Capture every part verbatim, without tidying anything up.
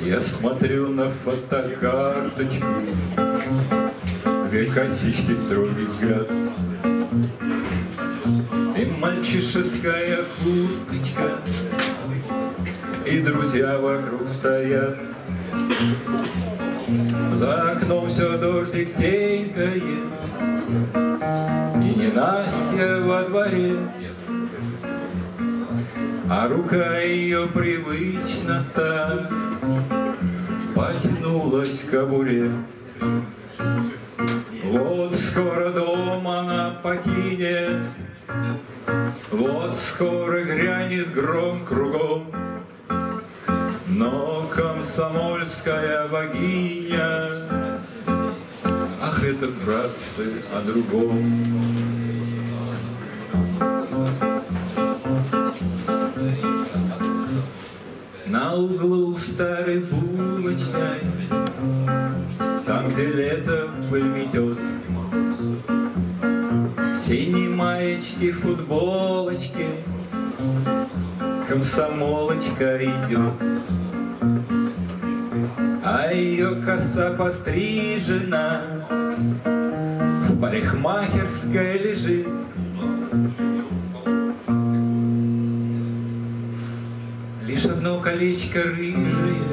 Я смотрю на фотокарточку, две косички, строгий взгляд, и мальчишеская курточка, и друзья вокруг стоят. За окном все дождик тенькает, и ненастье во дворе, а рука ее привычно так потянулась к кобуре. Вот скоро дом она покинет, вот скоро грянет гром кругом, но комсомольская богиня, ах, это, братцы, о другом. На углу старой булочной, там, где лето пыль метет, в синей маечке, футболочке комсомолочка идет, а ее коса пострижена, в парикмахерской лежит. Лишь одно колечко рыжее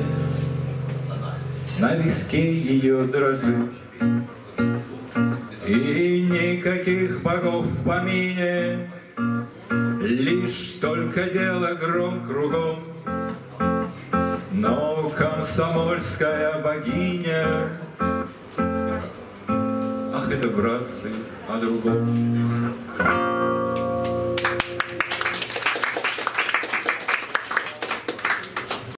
на виске ее дрожит, и никаких богов в помине, лишь столько дела гром кругом, но комсомольская богиня, ах, это, братцы, о другом.